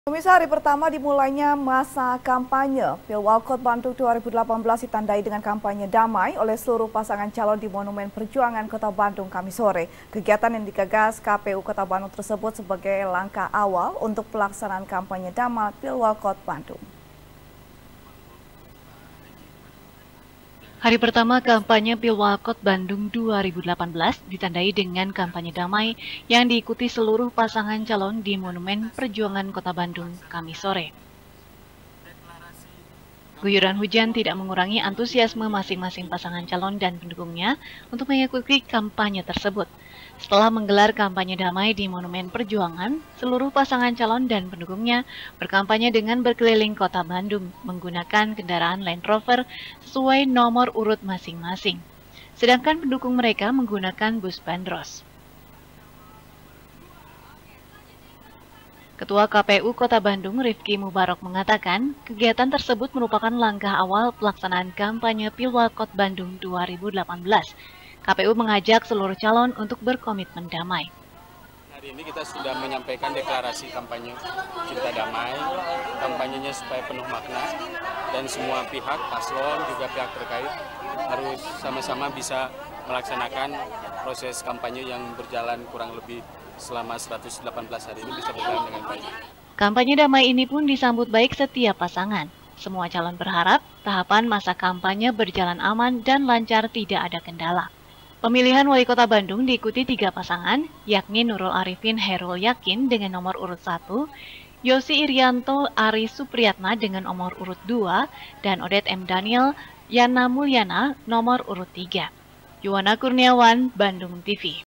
Pemirsa, hari pertama dimulainya masa kampanye Pilwalkot Bandung 2018 ditandai dengan kampanye damai oleh seluruh pasangan calon di Monumen Perjuangan Kota Bandung Kamis sore. Kegiatan yang digagas KPU Kota Bandung tersebut sebagai langkah awal untuk pelaksanaan kampanye damai Pilwalkot Bandung. Hari pertama kampanye Pilwalkot Bandung 2018 ditandai dengan kampanye damai yang diikuti seluruh pasangan calon di Monumen Perjuangan Kota Bandung Kamis sore. Guyuran hujan tidak mengurangi antusiasme masing-masing pasangan calon dan pendukungnya untuk mengikuti kampanye tersebut. Setelah menggelar kampanye damai di Monumen Perjuangan, seluruh pasangan calon dan pendukungnya berkampanye dengan berkeliling kota Bandung menggunakan kendaraan Land Rover sesuai nomor urut masing-masing. Sedangkan pendukung mereka menggunakan bus bandros. Ketua KPU Kota Bandung, Rifki Mubarok, mengatakan kegiatan tersebut merupakan langkah awal pelaksanaan kampanye Pilwalkot Bandung 2018. KPU mengajak seluruh calon untuk berkomitmen damai. Hari ini kita sudah menyampaikan deklarasi kampanye Cinta Damai, kampanyenya supaya penuh makna, dan semua pihak, paslon, juga pihak terkait harus sama-sama bisa melaksanakan proses kampanye yang berjalan kurang lebih selama 118 hari ini bisa berjalan dengan baik. Kampanye damai ini pun disambut baik setiap pasangan. Semua calon berharap tahapan masa kampanye berjalan aman dan lancar, tidak ada kendala. Pemilihan Wali Kota Bandung diikuti 3 pasangan, yakni Nurul Arifin Herul Yakin dengan nomor urut 1, Yosi Irianto Ari Supriyatna dengan nomor urut 2, dan Odet M. Daniel Yana Mulyana nomor urut 3. Yuwana Kurniawan, Bandung TV.